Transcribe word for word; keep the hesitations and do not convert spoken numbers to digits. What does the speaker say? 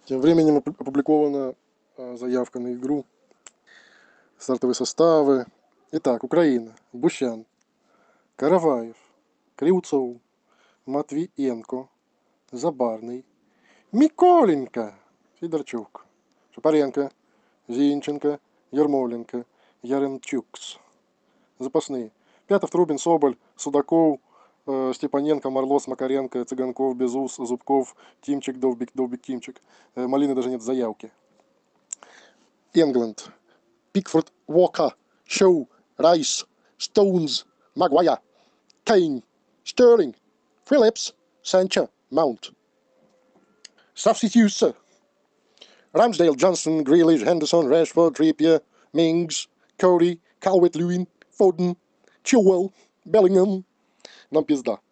Тем временем опубликована заявка на игру, стартовые составы. Итак, Украина. Бущан, Караваев, Кривцов, Матвиенко, Забарный, Миколенко, Федорчук, Шапаренко, Зинченко, Ермоленко, Яремчукс. Запасные: Пятов, Трубин, Соболь, Судаков, э, Степаненко, Марлос, Макаренко, Цыганков, Безус, Зубков, Тимчик, Довбик, Довбик, Тимчик. Э, Малины даже нет заявки. England. Пикфорд, Walker, Shaw, Rice, Stones, Maguire, Kane, Sterling, Phillips, Sancho, Mount. Substitutes: Ramsdale, Johnson, Grealish, Henderson, Rashford, Trippier, Mings, Cody, Calvert-Lewin, Foden, Chilwell, Bellingham. Нам пизда.